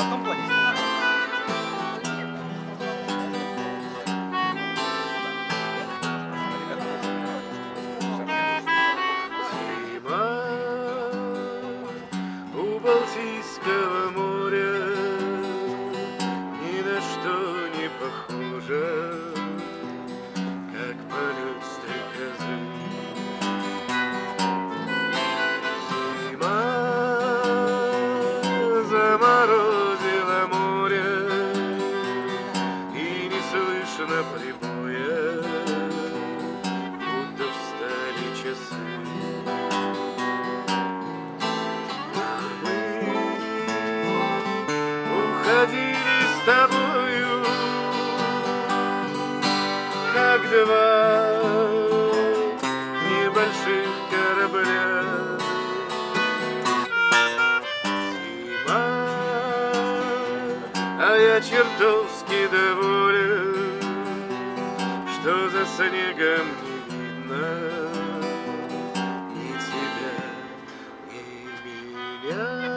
одном плане снимаю. Зима у Балтийского моря ни на что не похожа, как полет стрекозы. Зима заморозила море, и не слышно прибоя, будто встали часы. Уходили с тобою, как два небольших корабля. Зима, а я чертовски доволен, что за снегом не видно ни тебя, ни меня.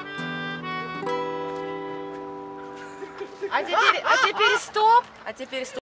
А теперь стоп. А теперь стоп.